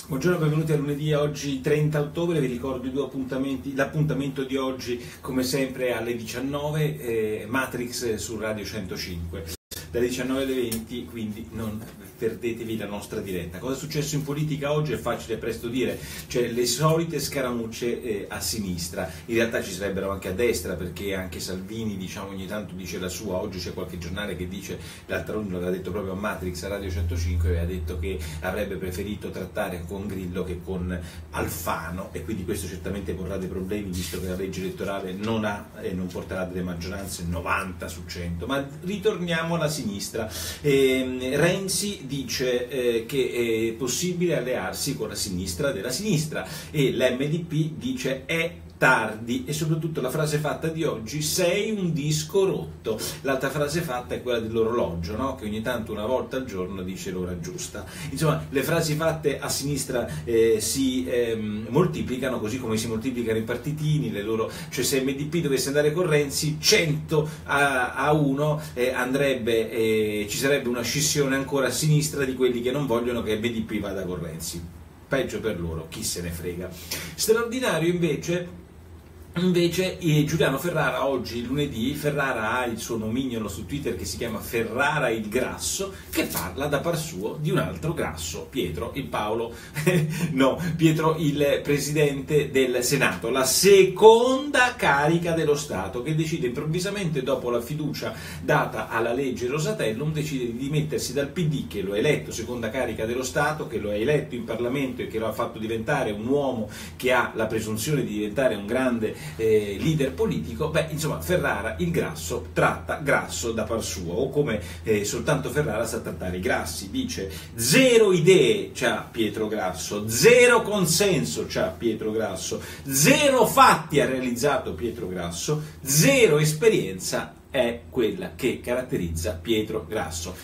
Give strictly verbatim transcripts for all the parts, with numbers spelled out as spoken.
Buongiorno, benvenuti a lunedì, oggi trenta ottobre, vi ricordo i due appuntamenti, l'appuntamento di oggi come sempre alle diciannove, eh, Matrix su Radio centocinque, dalle diciannove alle venti, quindi non perdetevi la nostra diretta. Cosa è successo in politica oggi è facile presto dire, cioè le solite scaramucce eh, a sinistra, in realtà ci sarebbero anche a destra, perché anche Salvini diciamo ogni tanto dice la sua. Oggi c'è qualche giornale che dice, l'altro giorno l'aveva detto proprio a Matrix a Radio centocinque, aveva detto che avrebbe preferito trattare con Grillo che con Alfano, e quindi questo certamente porrà dei problemi, visto che la legge elettorale non ha e non porterà delle maggioranze novanta su cento. Ma ritorniamo alla sinistra. eh, Renzi dice eh, che è possibile allearsi con la sinistra della sinistra, e l'M D P dice è tardi, e soprattutto la frase fatta di oggi: sei un disco rotto. L'altra frase fatta è quella dell'orologio, no? Che ogni tanto una volta al giorno dice l'ora giusta. Insomma, le frasi fatte a sinistra eh, si ehm, moltiplicano, così come si moltiplicano i partitini, le loro, cioè se M D P dovesse andare con Renzi cento a uno eh, andrebbe, eh, ci sarebbe una scissione ancora a sinistra di quelli che non vogliono che M D P vada con Renzi. Peggio per loro, chi se ne frega. Straordinario invece Invece eh, Giuliano Ferrara, oggi lunedì, Ferrara ha il suo nomignolo su Twitter che si chiama Ferrara il Grasso, che parla da par suo di un altro grasso, Pietro il Paolo, no, Pietro il Presidente del Senato, la seconda carica dello Stato, che decide improvvisamente, dopo la fiducia data alla legge Rosatellum, decide di dimettersi dal P D, che lo ha eletto seconda carica dello Stato, che lo ha eletto in Parlamento e che lo ha fatto diventare un uomo che ha la presunzione di diventare un grande Eh, leader politico. Beh, insomma, Ferrara il Grasso tratta Grasso da par suo, o come eh, soltanto Ferrara sa trattare i grassi. Dice: zero idee c'ha Pietro Grasso, zero consenso c'ha Pietro Grasso, zero fatti ha realizzato Pietro Grasso, zero esperienza è quella che caratterizza Pietro Grasso.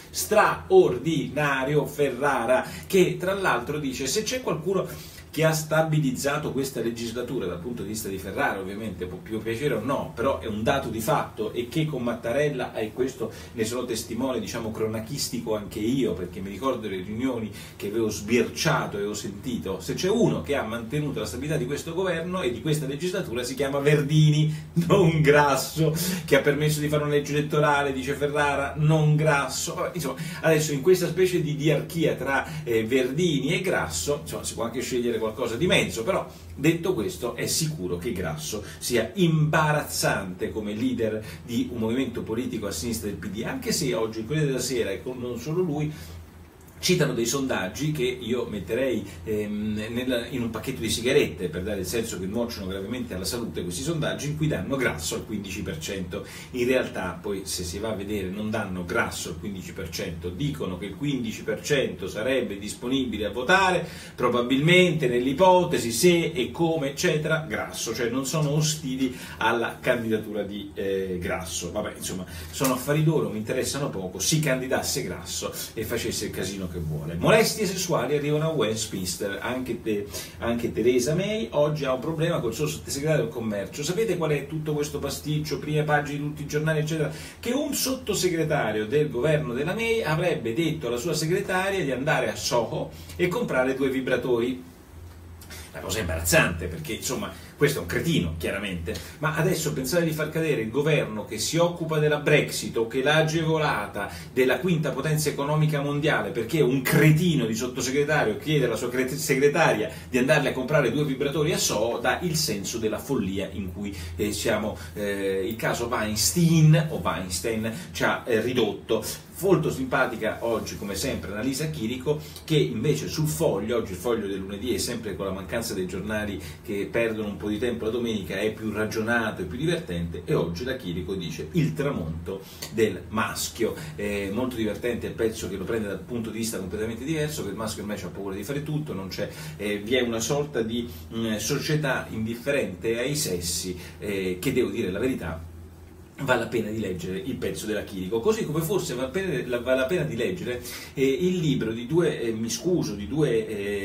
Straordinario Ferrara, che tra l'altro dice: se c'è qualcuno che ha stabilizzato questa legislatura dal punto di vista di Ferrara, ovviamente può più piacere o no, però è un dato di fatto, e che con Mattarella, e questo ne sono testimone, diciamo, cronachistico anche io, perché mi ricordo le riunioni che avevo sbirciato e ho sentito, se c'è uno che ha mantenuto la stabilità di questo governo e di questa legislatura si chiama Verdini, non Grasso, che ha permesso di fare una legge elettorale, dice Ferrara, non Grasso. Vabbè, insomma, adesso in questa specie di diarchia tra eh, Verdini e Grasso, insomma, si può anche scegliere qualcosa di mezzo, però detto questo è sicuro che Grasso sia imbarazzante come leader di un movimento politico a sinistra del P D, anche se oggi, quelli della Sera, e non solo lui, citano dei sondaggi che io metterei ehm, nel, in un pacchetto di sigarette, per dare il senso che nuociono gravemente alla salute. Questi sondaggi in cui danno Grasso al quindici per cento, in realtà poi, se si va a vedere, non danno Grasso al quindici per cento, dicono che il quindici per cento sarebbe disponibile a votare, probabilmente nell'ipotesi se e come eccetera Grasso, cioè non sono ostili alla candidatura di eh, Grasso. Vabbè, insomma, sono affari loro, mi interessano poco, si candidasse Grasso e facesse il casino che vuole. Molestie sessuali arrivano a Westminster, anche, te, anche Theresa May oggi ha un problema col suo sottosegretario del commercio. Sapete qual è tutto questo pasticcio, prime pagine di tutti i giornali eccetera? Che un sottosegretario del governo della May avrebbe detto alla sua segretaria di andare a Soho e comprare due vibratori. Una cosa imbarazzante, perché insomma questo è un cretino, chiaramente, ma adesso pensare di far cadere il governo che si occupa della Brexit o che l'ha agevolata, della quinta potenza economica mondiale, perché un cretino di sottosegretario chiede alla sua segretaria di andarle a comprare due vibratori a Soho, dà il senso della follia in cui eh, siamo. Eh, il caso Weinstein o Weinstein ci ha eh, ridotto. Molto simpatica oggi, come sempre, Annalisa Chirico, che invece sul Foglio, oggi il Foglio del lunedì è sempre con la mancanza dei giornali che perdono un po' di tempo la domenica, è più ragionato e più divertente, e oggi la Chirico dice il tramonto del maschio. È molto divertente il pezzo, che lo prende dal punto di vista completamente diverso, che il maschio ormai ha paura di fare tutto, non c'è, eh, vi è una sorta di mh, società indifferente ai sessi, eh, che, devo dire la verità, vale la pena di leggere il pezzo della Chirico, così come forse vale la pena, vale la pena di leggere eh, il libro di due, eh, mi scuso, di due eh,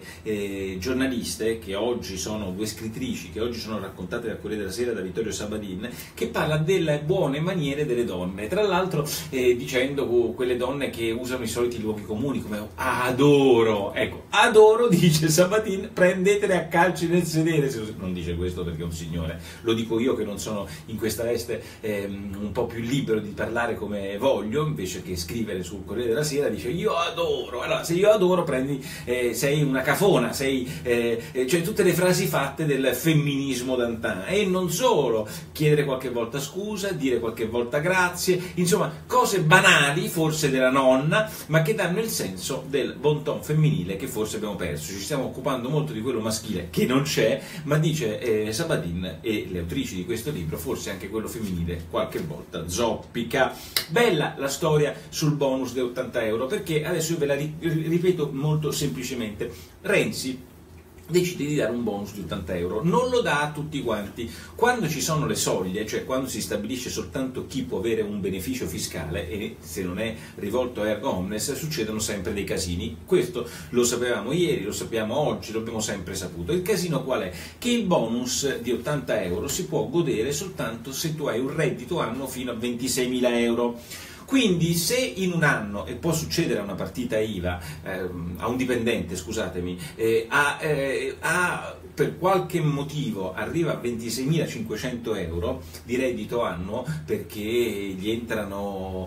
eh, giornaliste, che oggi sono due scrittrici, che oggi sono raccontate dal Corriere della Sera da Vittorio Sabadin, che parla delle buone maniere delle donne, tra l'altro eh, dicendo oh, quelle donne che usano i soliti luoghi comuni, come adoro, ecco, adoro, dice Sabadin, prendetele a calci nel sedere, non dice questo perché è un signore, lo dico io che non sono in questa veste ehm, un po' più libero di parlare come voglio, invece che scrivere sul Corriere della Sera, dice io adoro, allora se io adoro prendi, eh, sei una cafona, sei, eh, cioè tutte le frasi fatte del femminismo d'antan, e non solo, chiedere qualche volta scusa, dire qualche volta grazie, insomma cose banali forse della nonna, ma che danno il senso del bon ton femminile che forse abbiamo perso. Ci stiamo occupando molto di quello maschile che non c'è, ma dice eh, Sabadin e le autrici di questo libro, forse anche quello femminile qualche volta zoppica. Bella la storia sul bonus di ottanta euro, perché adesso io ve la ripeto molto semplicemente. Renzi decide di dare un bonus di ottanta euro, non lo dà a tutti quanti. Quando ci sono le soglie, cioè quando si stabilisce soltanto chi può avere un beneficio fiscale, e se non è rivolto a ergo omnes, succedono sempre dei casini. Questo lo sapevamo ieri, lo sappiamo oggi, lo abbiamo sempre saputo. Il casino qual è? Che il bonus di ottanta euro si può godere soltanto se tu hai un reddito annuo fino a ventiseimila euro. Quindi se in un anno, e può succedere a una partita I V A, ehm, a un dipendente, scusatemi, eh, a, eh, a, per qualche motivo arriva a ventiseimilacinquecento euro di reddito annuo, perché gli entrano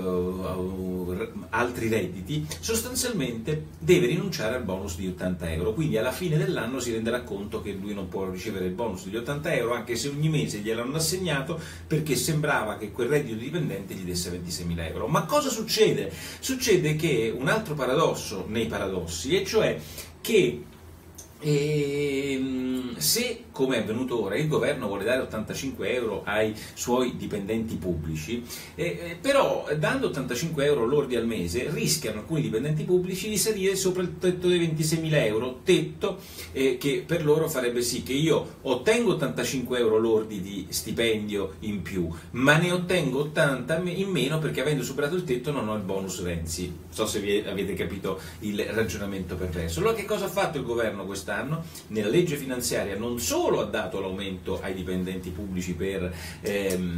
eh, altri redditi, sostanzialmente deve rinunciare al bonus di ottanta euro, quindi alla fine dell'anno si renderà conto che lui non può ricevere il bonus di ottanta euro, anche se ogni mese gliel'hanno assegnato, perché sembrava che quel reddito dipendente gli desse ventiseimila euro. Ma cosa succede? Succede che un altro paradosso nei paradossi, e cioè che E se, come è avvenuto ora, il governo vuole dare ottantacinque euro ai suoi dipendenti pubblici, eh, però dando ottantacinque euro lordi al mese rischiano alcuni dipendenti pubblici di salire sopra il tetto dei ventiseimila euro, tetto eh, che per loro farebbe sì che io ottengo ottantacinque euro lordi di stipendio in più, ma ne ottengo ottanta in meno perché avendo superato il tetto non ho il bonus Renzi. Non so se vi avete capito il ragionamento perverso. Allora che cosa ha fatto il governo quest'anno? Nella legge finanziaria non solo ha dato l'aumento ai dipendenti pubblici per ehm,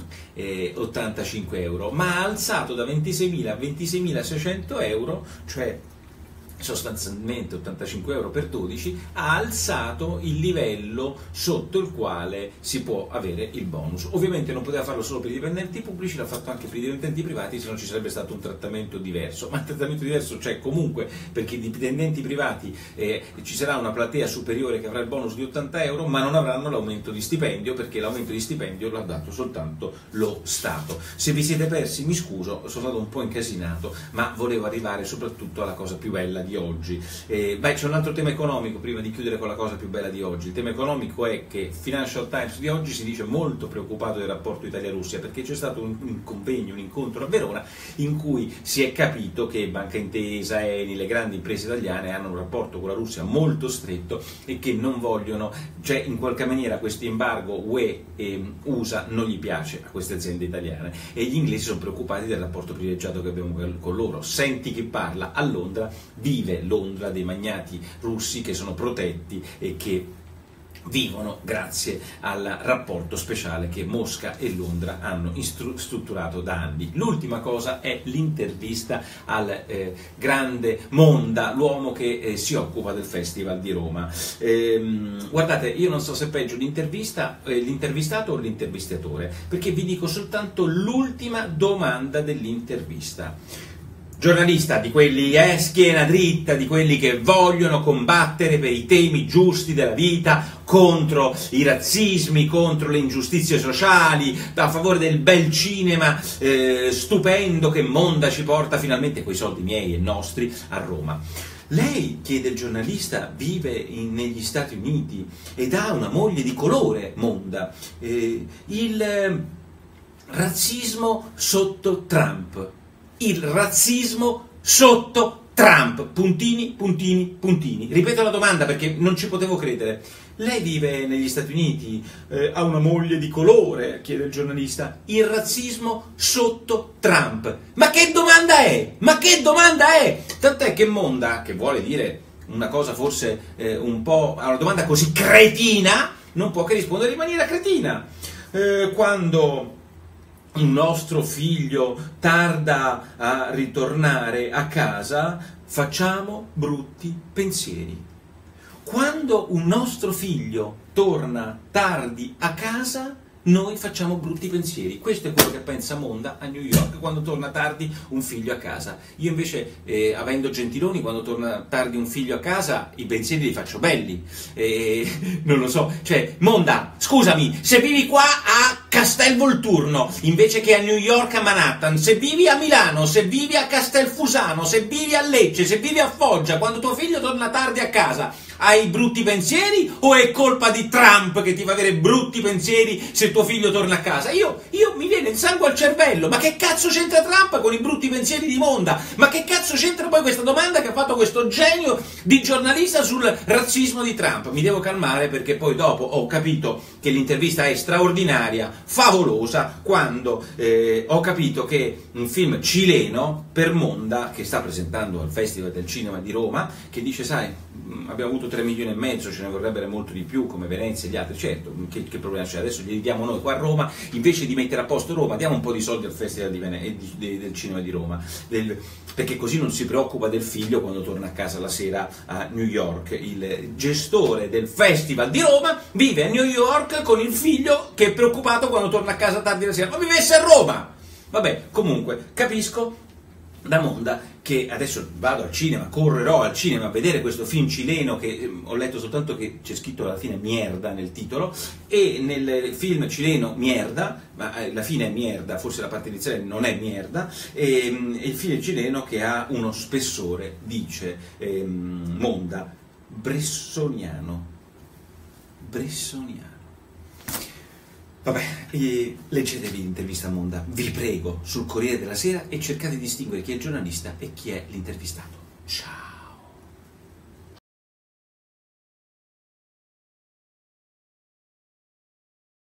eh, ottantacinque euro, ma ha alzato da ventiseimila a ventiseimilaseicento euro, cioè sostanzialmente ottantacinque euro per dodici, ha alzato il livello sotto il quale si può avere il bonus. Ovviamente non poteva farlo solo per i dipendenti pubblici, l'ha fatto anche per i dipendenti privati, se non ci sarebbe stato un trattamento diverso, ma il trattamento diverso c'è comunque, perché i dipendenti privati eh, ci sarà una platea superiore che avrà il bonus di ottanta euro, ma non avranno l'aumento di stipendio, perché l'aumento di stipendio l'ha dato soltanto lo Stato. Se vi siete persi mi scuso, sono stato un po' incasinato, ma volevo arrivare soprattutto alla cosa più bella di oggi. Eh, beh, c'è un altro tema economico prima di chiudere con la cosa più bella di oggi. Il tema economico è che Financial Times di oggi si dice molto preoccupato del rapporto Italia-Russia, perché c'è stato un, un convegno, un incontro a Verona in cui si è capito che Banca Intesa, Eni, le grandi imprese italiane hanno un rapporto con la Russia molto stretto e che non vogliono, cioè in qualche maniera questo embargo U E e U S A non gli piace a queste aziende italiane, e gli inglesi sono preoccupati del rapporto privilegiato che abbiamo con loro. Senti chi parla a Londra, vive Londra dei magnati russi che sono protetti e che vivono grazie al rapporto speciale che Mosca e Londra hanno strutturato da anni. L'ultima cosa è l'intervista al eh, grande Monda, l'uomo che eh, si occupa del Festival di Roma. Ehm, guardate, io non so se è peggio l'intervista, eh, l'intervistato o l'intervistatore, perché vi dico soltanto l'ultima domanda dell'intervista. Giornalista di quelli, eh, schiena dritta, di quelli che vogliono combattere per i temi giusti della vita, contro i razzismi, contro le ingiustizie sociali, a favore del bel cinema eh, stupendo che Monda ci porta finalmente, coi soldi miei e nostri, a Roma. Lei, chiede il giornalista, vive in, negli Stati Uniti ed ha una moglie di colore, Monda. Eh, il eh, razzismo sotto Trump. Il razzismo sotto Trump, puntini, puntini, puntini. Ripeto la domanda perché non ci potevo credere. Lei vive negli Stati Uniti, eh, ha una moglie di colore, chiede il giornalista. Il razzismo sotto Trump. Ma che domanda è? Ma che domanda è? Tant'è che Monda, che vuole dire una cosa forse eh, un po', a una domanda così cretina, non può che rispondere in maniera cretina. Eh, quando un nostro figlio tarda a ritornare a casa, facciamo brutti pensieri. Quando un nostro figlio torna tardi a casa, noi facciamo brutti pensieri. Questo è quello che pensa Monda a New York quando torna tardi un figlio a casa. Io invece, eh, avendo Gentiloni, quando torna tardi un figlio a casa, i pensieri li faccio belli. Eh, non lo so, cioè, Monda, scusami, se vivi qua a Castelvolturno invece che a New York, a Manhattan, se vivi a Milano, se vivi a Castelfusano, se vivi a Lecce, se vivi a Foggia, quando tuo figlio torna tardi a casa, hai brutti pensieri o è colpa di Trump che ti fa avere brutti pensieri se tuo figlio torna a casa? Io, io mi viene il sangue al cervello, ma che cazzo c'entra Trump con i brutti pensieri di Monda? Ma che cazzo c'entra poi questa domanda che ha fatto questo genio di giornalista sul razzismo di Trump? Mi devo calmare perché poi dopo ho capito che l'intervista è straordinaria, favolosa, quando eh, ho capito che un film cileno per Monda, che sta presentando al Festival del Cinema di Roma, che dice, sai, abbiamo avuto tre milioni e mezzo, ce ne vorrebbero molto di più come Venezia e gli altri, certo, che, che problema c'è? Adesso glieli diamo noi qua a Roma, invece di mettere a posto Roma, diamo un po' di soldi al Festival di Vene- di, di, del Cinema di Roma, del, perché così non si preoccupa del figlio quando torna a casa la sera a New York. Il gestore del Festival di Roma vive a New York con il figlio che è preoccupato quando torna a casa tardi la sera, ma vivesse a Roma! Vabbè, comunque, capisco da Monda che adesso vado al cinema, correrò al cinema a vedere questo film cileno che eh, ho letto soltanto che c'è scritto alla fine mierda nel titolo, e nel film cileno mierda, ma eh, la fine è mierda, forse la parte iniziale non è mierda, e, e il film cileno che ha uno spessore, dice eh, Monda, bressoniano, bressoniano. Vabbè, eh, leggetevi l'intervista a Monda, vi prego, sul Corriere della Sera, e cercate di distinguere chi è il giornalista e chi è l'intervistato. Ciao!